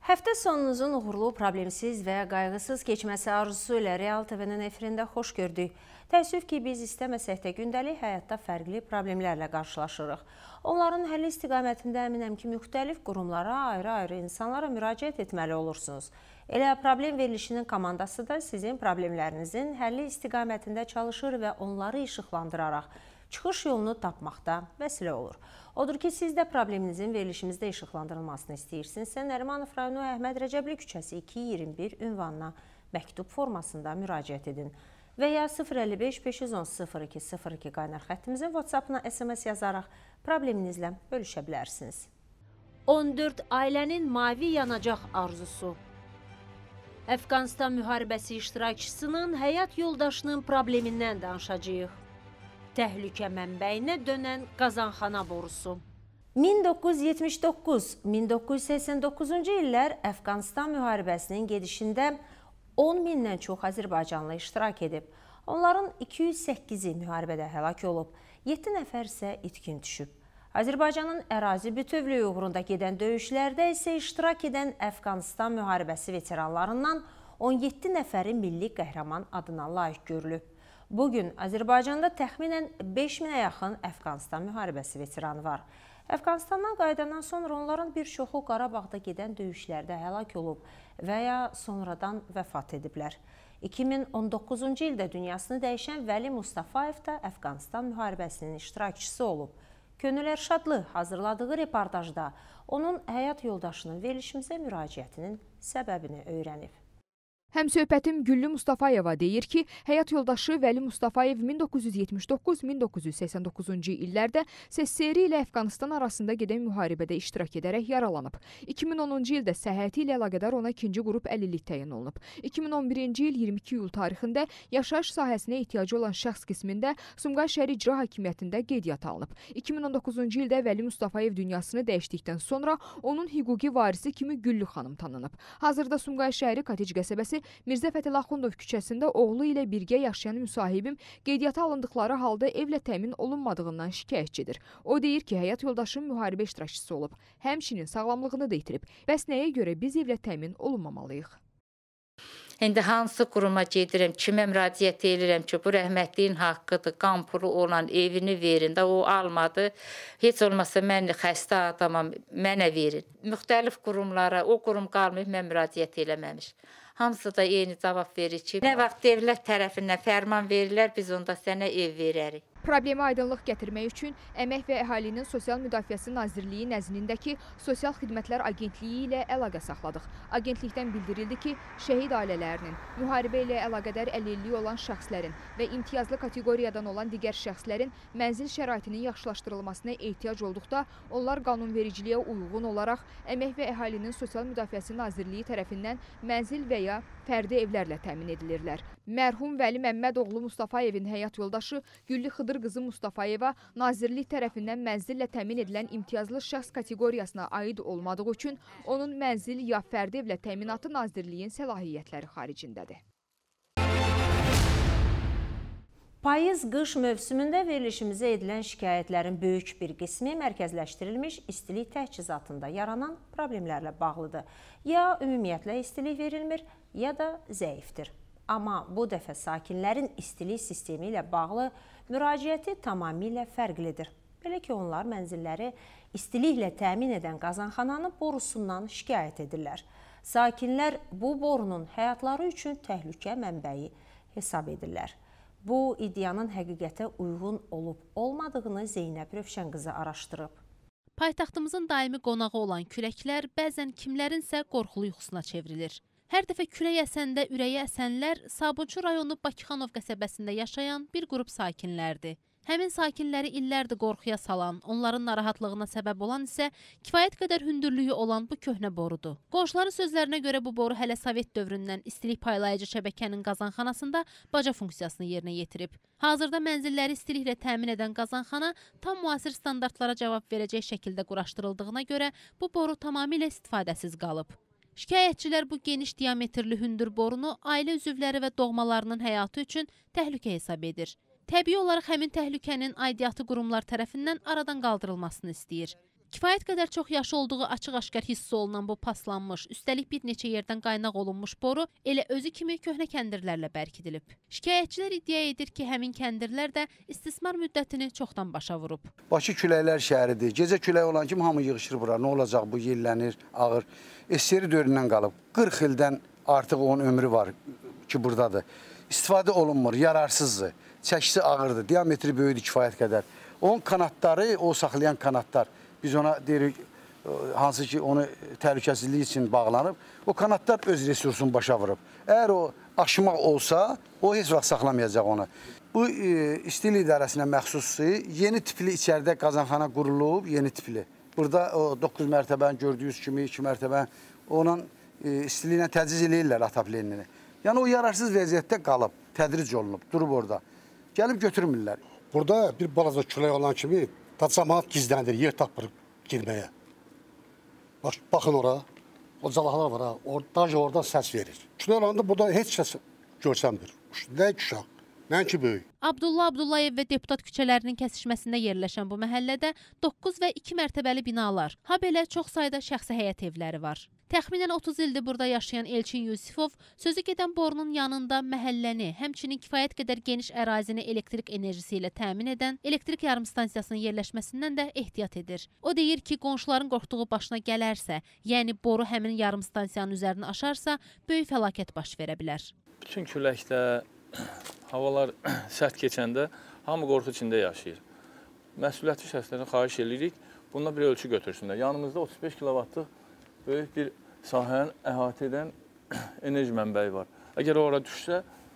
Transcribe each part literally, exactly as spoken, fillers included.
Həftə sonunuzun uğurlu, problemsiz və qayğısız keçməsi arzusu ilə Real T V-nin efirində xoş gördük. Təəssüf ki, biz istəməsək də gündəlik həyatda fərqli problemlərlə qarşılaşırıq. Onların həlli istiqamətində əminəm ki, müxtəlif qurumlara, ayrı-ayrı insanlara müraciət etməli olursunuz. Elə problem verilişinin komandası da sizin problemlərinizin həlli istiqamətində çalışır və onları işıqlandıraraq çıxış yolunu tapmaqda vəsilə olur. Odur ki, siz də probleminizin verilişimizdə işıqlandırılmasını istəyirsinizsə, Nərimanov rayonu Əhməd Rəcəbli küçəsi iki iyirmi bir ünvanına məktub formasında müraciət edin. Və ya sıfır əlli beş beş yüz on sıfır iki sıfır iki qaynar xəttimizin WhatsApp-ına S M S yazaraq probleminizlə bölüşə bilərsiniz. on dörd ailənin mavi yanacaq arzusu. Əfqanistan müharibəsi iştirakçısının həyat yoldaşının problemindən danışacağıq. Təhlükə mənbəyinə dönən qazanxana borusu. min doqquz yüz yetmiş doqquz - min doqquz yüz səksən doqquzuncu illər Əfqanistan müharibəsinin gedişində on mindən çox Azərbaycanlı iştirak edib. Onların iki yüz səkkizi müharibədə həlak olub, yeddi nəfər isə itkin düşüb. Azərbaycanın ərazi bütövlüyü uğrunda gedən döyüşlərdə isə iştirak edən Əfqanistan müharibəsi veteranlarından on yeddi nəfəri milli qəhrəman adına layiq görülüb. Bugün Azərbaycanda təxminən beş minə yaxın Əfqanistan müharibəsi veteranı var. Əfqanistandan qayıdandan sonra onların bir çoxu Qarabağda gedən döyüşlərdə həlak olub və ya sonradan vəfat ediblər. iki min on doqquzuncu ildə dünyasını dəyişən Vəli Mustafayev da Əfqanistan müharibəsinin iştirakçısı olub. Könül Ərşadlı hazırladığı reportajda onun həyat yoldaşının verilişimizə müraciətinin səbəbini öyrənib. Həmsöhbətim Güllü Mustafayeva deyir ki, həyat yoldaşı Vəli Mustafayev min doqquz yüz yetmiş doqquz - min doqquz yüz səksən doqquzuncu illərdə S S R ilə Əfqanistan arasında gedən müharibədə iştirak edərək yaralanıb. iki min onuncu ildə səhhəti ilə əlaqədar ona ikinci qrup əlillik təyin olunub. iki min on birinci il iyirmi iki iyul tarixində yaşayış sahəsinə ehtiyacı olan şəxs qismində Sumqayıt şəhər İcra Hakimiyyətində qeydiyyata alınıb. iki min on doqquzuncu ildə Vəli Mustafayev dünyasını dəyişdikdən sonra onun hüquqi varisi kimi Güllü xanım tanınıb. Hazırda Sumqayıt şəhəri Kotec qəsəbəsi Mirzə Fətəli Axundov küçəsində oğlu ilə birgə yaşayan müsahibim qeydiyyata alındıqları halda evlə təmin olunmadığından şikayətçidir. O deyir ki, həyat yoldaşım müharibə iştirakçısı olub, həmçinin sağlamlığını da itirib. Bəs nəyə görə biz evlə təmin olunmamalıyıq? İndi hansı quruma gedirəm, kimə müraciət edirəm ki, bu rəhmətliyin haqqıdır, qan pulu olan evini verin də, o almadı. Heç olmasa mən xəstə adamam, mənə verin. Müxtəlif qurumlara, o qurum qalmayıb, mən müraciət eləməmiş. Hamısı da eyni cavab verir ki, nə vaxt dövlət tərəfindən fərman verirlər, biz onda sənə ev verərik. Problemə aydınlıq gətirmək üçün Əmək və Əhalinin Sosial Müdafiəsi Nazirliyi nəzdindəki Sosial Xidmətlər Agentliyi ilə əlaqə saxladıq. Agentlikdən bildirildi ki, şəhid ailələrinin, müharibə ilə əlaqədar əlilliyi olan şəxslərin və imtiyazlı kateqoriyadan olan digər şəxslərin mənzil şəraitinin yaxşılaşdırılmasına ehtiyac olduqda, onlar qanunvericiliyə uyğun olaraq Əmək və Əhalinin Sosial Müdafiəsi Nazirliyi tərəfindən mənzil və ya fərdi evlərlə təmin edilirlər. Mərhum Vəli Məmmədoğlu Mustafayevin həyat yoldaşı Güllü Xıdır qızı Mustafayeva Nazirlik tərəfindən mənzillə təmin edilən imtiyazlı şəxs kateqoriyasına aid olmadığı üçün onun mənzil ya fərdi evlə təminatı Nazirliyin səlahiyyətləri xaricindədir. Payız-qış mövsümündə verilişimizə edilən şikayətlərin böyük bir qismi mərkəzləşdirilmiş istilik təchizatında yaranan problemlərlə bağlıdır. Ya ümumiyyətlə istilik verilmir, ya da zəifdir. Amma bu dəfə sakinlərin istilik sistemi ilə bağlı müraciəti tamamilə fərqlidir. Belə ki, onlar mənzilləri istiliklə təmin edən qazanxananın borusundan şikayət edirlər. Sakinlər bu borunun həyatları üçün təhlükə mənbəyi hesab edirlər. Bu iddianın həqiqətə uyğun olub-olmadığını Zeynəb Rövşənqızı araşdırıb. Paytaxtımızın daimi qonağı olan küləklər bəzən kimlərinsə qorxulu yuxusuna çevrilir. Hər dəfə külək əsəndə ürəyə əsənlər Sabunçu rayonu Bakıxanov qəsəbəsində yaşayan bir qrup sakinlərdir. Həmin sakinləri illərdir qorxuya salan, onların narahatlığına səbəb olan isə kifayət qədər hündürlüyü olan bu köhnə borudur. Qonşuların sözlərinə görə bu boru hələ Sovet dövründən istilik paylayıcı şəbəkənin qazanxanasında baca funksiyasını yerinə yetirib. Hazırda mənzilləri istiliklə təmin edən qazanxana tam müasir standartlara cavab verəcək şəkildə quraşdırıldığına görə bu boru tamamilə istifadəsiz qalıb. Şikayətçilər bu geniş diametrli hündür borunu ailə üzvləri və doğmalarının həyatı üçün təhlükə hesab edir. Təbii olaraq həmin təhlükənin aidiyyatı qurumlar tərəfindən aradan qaldırılmasını istəyir. Kifayət qədər çox yaşı olduğu açıq-aşkar hiss olunan bu paslanmış, üstəlik bir neçə yerdən qaynaq olunmuş boru elə özü kimi köhnə kəndirlərlə bərkidilib. Şikayətçilər iddia edir ki, həmin kəndirlər də istismar müddətini çoxdan başa vurub. Bakı küləklər şəhəridir. Gecə külək olan kimi hamı yığışır bura. Nə olacaq bu, yellənir, ağır. S S R dövründən qalıb. qırx ildən artıq onun ömrü var ki, buradadır. İstifadə olunmur, yararsızdır, çəkisi ağırdır, diametri böyüdür kifayət qədər. Onun kanatları, o saxlayan kanatlar, biz ona deyirik, hansı ki onu təhlükəsizlik üçün bağlanıb, o kanatlar öz resursunu başa vurub. Əgər o aşmaq olsa, o heç vaxt saxlamayacaq onu. Bu e, İstilik İdarəsinə məxsusdur. Yeni tipli içəridə qazanxana qurulub, yeni tipli. Burada o doqquz mərtəbəni gördüyünüz kimi, iki mərtəbəni onun e, istiliylə təchiz eləyirlər ataplenini. Yəni o yararsız vəziyyətdə qalıb, tədric olunub, durub orada. Gəlib götürmürlər. Burada bir balaca külək olan kimi cəmaət gizləndir, yer tapır girməyə. Bax, baxın ora, o calaqlar var ha, or, oradan səs verir. Külək olanda burada heç kəs görsənmir. Nə uşaq, nəinki böyük. Abdullah Abdullayev və Deputat küçələrinin kəsişməsində yerləşən bu məhəllədə doqquz və iki mərtəbəli binalar, ha belə çox sayda şəxsi həyət evləri var. Təxminən otuz ildir burada yaşayan Elçin Yusifov sözü gedən borunun yanında məhəlləni, həmçinin kifayət qədər geniş ərazini elektrik enerjisi ilə təmin edən elektrik yarımstansiyasının yerləşməsindən də ehtiyat edir. O deyir ki, qonşuların qorxduğu başına gələrsə, yəni boru həmin yarımstansiyanın üzərini aşarsa, böyük fəlakət baş verə bilər. Bütün küləkdə, havalar sərt keçəndə hamı qorxu içində yaşayır. Məsuliyyətli şəxslərdən xahiş edirik, bunda bir ölçü götürsünlər. Yanımızda otuz beş kilovatlıq böyük bir sahəni əhatə edən enerji mənbəyi var. Əgər ora düşsə,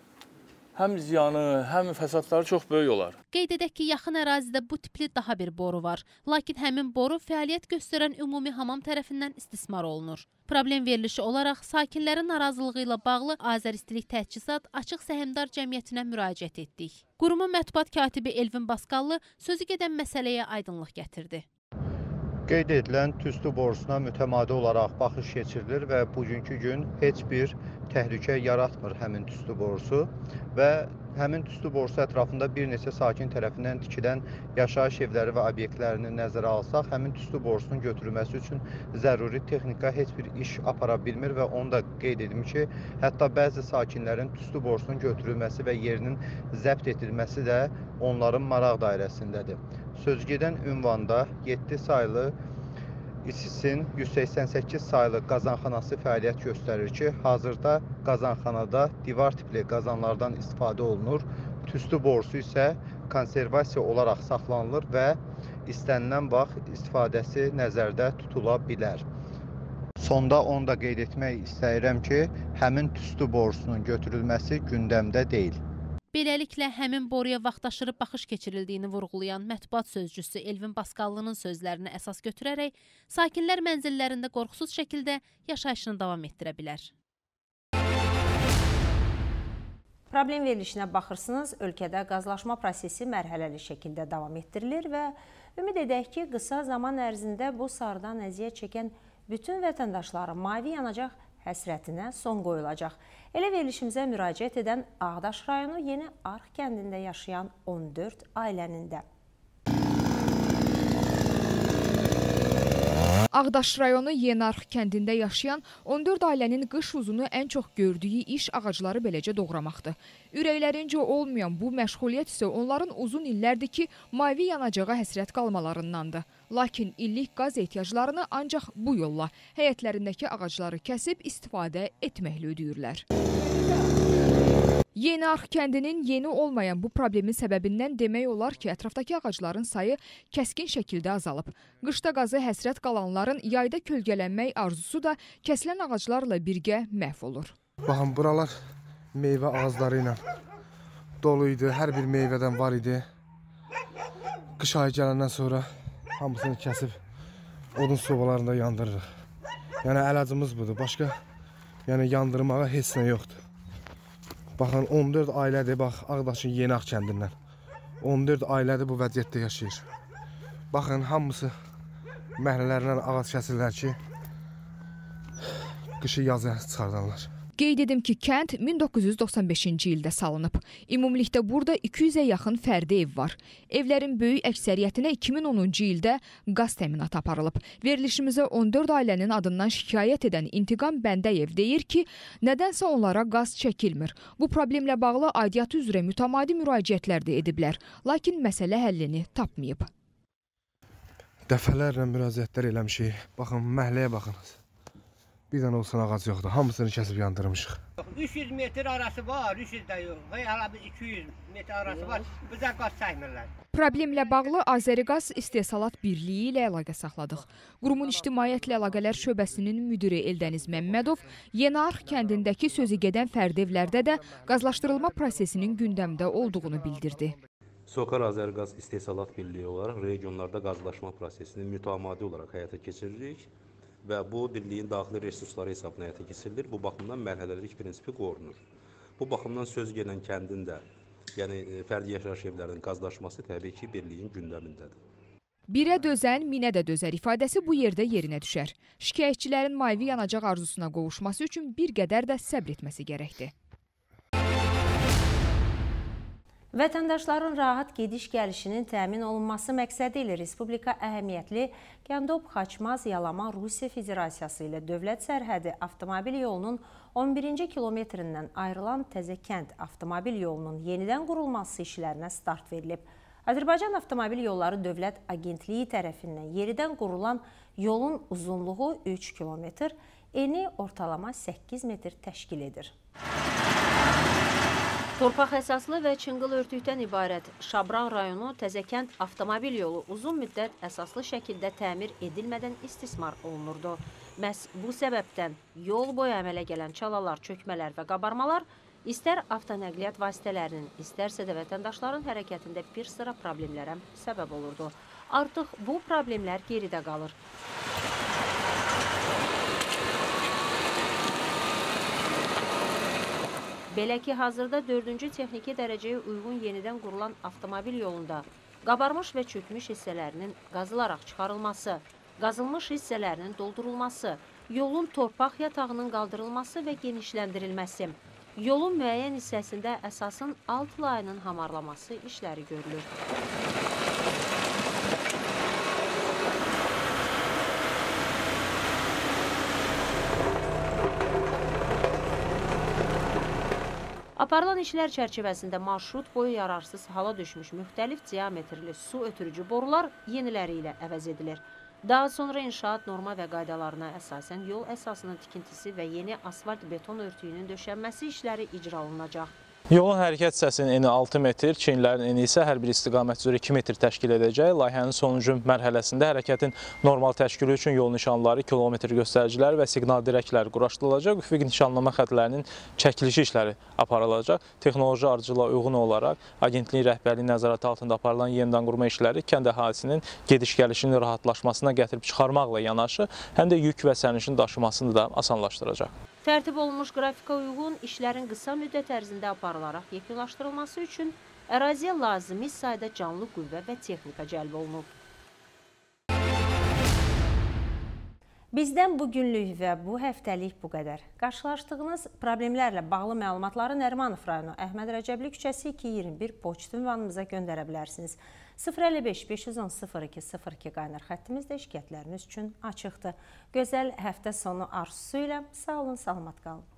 həm ziyanı, həm fəsadları çox böyük olar. Qeyd edək ki, yaxın ərazidə bu tipli daha bir boru var. Lakin həmin boru fəaliyyət göstərən ümumi hamam tərəfindən istismar olunur. Problem verilişi olaraq sakinlərin narazılığı ilə bağlı Azəristilik Təchizat Açıq Səhmdar Cəmiyyətinə müraciət etdik. Qurumun mətbuat katibi Elvin Basqallı sözü gedən məsələyə aydınlıq gətirdi. Qeyd edilən tüstü borusuna mütəmadi olaraq baxış keçirilir və bugünkü gün heç bir təhlükə yaratmır həmin tüstü borusu və həmin tüstü borusu ətrafında bir neçə sakin tərəfindən tikilən yaşayış evləri və obyektlərini nəzərə alsaq, həmin tüstü borusunun götürülməsi üçün zəruri texnika heç bir iş apara bilmir və onu da qeyd edim ki, hətta bəzi sakinlərin tüstü borusunun götürülməsi və yerinin zəbt edilməsi də onların maraq dairəsindədir. Sözgedən ünvanda yeddi saylı İSİSin yüz səksən səkkiz saylı qazanxanası fəaliyyət göstərir ki, hazırda qazanxanada divar tipli qazanlardan istifadə olunur. Tüstü borusu isə konservasiya olaraq saxlanılır və istənilən vaxt istifadəsi nəzərdə tutula bilər. Sonda onu da qeyd etmək istəyirəm ki, həmin tüstü borusunun götürülməsi gündəmdə deyil. Beləliklə, həmin boruya vaxtaşırı baxış keçirildiyini vurğulayan mətbuat sözcüsü Elvin Basqallının sözlərini əsas götürərək, sakinlər mənzillərində qorxusuz şəkildə yaşayışını davam etdirə bilər. Problem verilişinə baxırsınız, ölkədə qazlaşma prosesi mərhələli şəkildə davam etdirilir və ümid edək ki, qısa zaman ərzində bu sarıdan əziyyət çəkən bütün vətəndaşların mavi yanacaq həsrətinə son qoyulacaq. Elə verilişimizə müraciət edən Ağdaş rayonu Yeni Arx kəndində yaşayan on dörd ailənin də. Ağdaş rayonu Yeni Arx kəndində yaşayan on dörd ailənin qış uzunu ən çox gördüyü iş ağacları beləcə doğramaqdır. Ürəklərincə olmayan bu məşğuliyyət isə onların uzun illərdir ki, mavi yanacağa həsrət qalmalarındandır. Lakin illik qaz ehtiyaclarını ancaq bu yolla həyətlərindəki ağacları kəsib istifadə etməklə ödəyirlər. Yeni Arx kəndinin yeni olmayan bu problemin səbəbindən demək olar ki, ətrafdakı ağacların sayı kəskin şəkildə azalıb. Qışda qazı həsrət qalanların yayda kölgələnmək arzusu da kəsilən ağaclarla birgə məhv olur. Baxın, buralar meyvə ağacları ilə dolu idi, hər bir meyvədən var idi. Qış ayı gələndən sonra hamısını kəsib odun sobalarında yandırırıq. Yəni əlacımız budur, başqa yəni yandırmağa heç nə yoxdur. Baxın, on dörd ailədir, bax, Ağdaşın Yeni Arx kəndindən. on dörd ailədir bu vəziyyətdə yaşayır. Baxın, hamısı məhlələrindən ağac kəsirlər ki, qışı yazı çıxardanlar. Qeyd edim ki, kənd min doqquz yüz doxsan beşinci ildə salınıb. Ümumilikdə burada iki yüzə yaxın fərdi ev var. Evlərin böyük əksəriyyətinə iki min onuncu ildə qaz təminatı aparılıb. Verilişimizə on dörd ailənin adından şikayət edən İntiqam Bəndəyev deyir ki, nədənsə onlara qaz çəkilmir. Bu problemlə bağlı aidiyyatı üzrə mütəmadi müraciətlər də ediblər, lakin məsələ həllini tapmayıb. Dəfələrlə müraciətlər eləmişik. Baxın, məhəlləyə baxınız. Bir dənə olsun ağac yoxdur. Hamısını kəsib yandırmışıq. üç yüz metr arası var, üç yüz də yox. Hala bir iki yüz metr arası var. Bizə qaz çəkmirlər. Problemlə bağlı Azəriqaz İstehsalat Birliyi ilə əlaqə saxladıq. Qurumun İctimaiyyətlə Əlaqələr şöbəsinin müdiri Eldəniz Məmmədov Yeniarx kəndindəki sözü gedən fərdi evlərdə də qazlaşdırılma prosesinin gündəmdə olduğunu bildirdi. SOCAR Azəriqaz İstehsalat Birliyi olaraq regionlarda qazlaşma prosesini mütəmadi olaraq həyata keçiririk və bu birliyin daxili resursları hesabına həyata keçirilir. Bu baxımdan mərhələlik prinsipi qorunur. Bu baxımdan söz gedən kəndin də, yəni fərdi yaşayış evlərinin qazlaşması təbii ki, birliyin gündəmindədir. Birə dözən, minə də dözər ifadəsi bu yerdə yerinə düşər. Şikayətçilərin mavi yanacaq arzusuna qovuşması üçün bir qədər də səbr etməsi gərəkdir. Vətəndaşların rahat gediş-gəlişinin təmin olunması məqsədi ilə Respublika əhəmiyyətli Gəndub-Xaçmaz-Yalama Rusiya Federasiyası ilə dövlət sərhədi avtomobil yolunun on birinci kilometrindən ayrılan Təzəkənd avtomobil yolunun yenidən qurulması işlərinə start verilib. Azərbaycan Avtomobil Yolları Dövlət Agentliyi tərəfindən yenidən qurulan yolun uzunluğu üç kilometr, eni ortalama səkkiz metr təşkil edir. Torpaq əsaslı və çınqıl örtükdən ibarət Şabran rayonu Təzəkənd avtomobil yolu uzun müddət əsaslı şəkildə təmir edilmədən istismar olunurdu. Məhz bu səbəbdən yol boyu əmələ gələn çalalar, çökmələr və qabarmalar istər avtonəqliyyat vasitələrinin, istərsə də vətəndaşların hərəkətində bir sıra problemlərə səbəb olurdu. Artıq bu problemlər geridə qalır. Belə ki, hazırda dördüncü texniki dərəcəyə uyğun yenidən qurulan avtomobil yolunda qabarmış və çökmüş hissələrinin qazılaraq çıxarılması, qazılmış hissələrinin doldurulması, yolun torpaq yatağının qaldırılması və genişləndirilməsi, yolun müəyyən hissəsində əsasın alt layının hamarlaması işləri görülür. Aparılan işlər çərçivəsində marşrut boyu yararsız hala düşmüş müxtəlif diametrli su ötürücü borular yeniləri ilə əvəz edilir. Daha sonra inşaat norma və qaydalarına əsasən yol əsasının tikintisi və yeni asfalt beton örtüyünün döşənməsi işləri icra olunacaq. Yolun hərəkət hissəsinin eni altı metr, çeynlərin eni isə hər bir istiqamət üzrə iki metr təşkil edəcək. Layihənin sonuncu mərhələsində hərəkətin normal təşkili üçün yol nişanları, kilometr göstəriciləri və siqnal dirəkləri quraşdırılacaq. Üfüq nişanlama xətlərinin çəkilişi işləri aparılacaq. Texnoloji ardıcılığa uyğun olaraq agentliyin rəhbərliyi nəzarəti altında aparılan yenidən qurma işləri kənd əhalisinin gediş-gəlişinin rahatlaşmasına gətirib çıxarmaqla yanaşı, həm də yük və sərnişin daşımasını da asanlaşdıracaq. Tərtib olunmuş qrafika uyğun işlərin qısa müddət ərzində aparılaraq yekunlaşdırılması üçün əraziyə lazımi sayda canlı qüvvə və texnika cəlb olunub. Bizdən bugünlük və bu həftəlik bu qədər. Qarşılaşdığınız problemlərlə bağlı məlumatları Nərimanov rayonu Əhməd Rəcəbli küçəsi iki iyirmi bir poçt ünvanımıza göndərə bilərsiniz. sıfır əlli beş beş yüz on sıfır iki sıfır iki qaynar xəttimizdə şikayətləriniz üçün açıqdır. Gözəl həftə sonu arzusu ilə sağ olun, salamat qalın.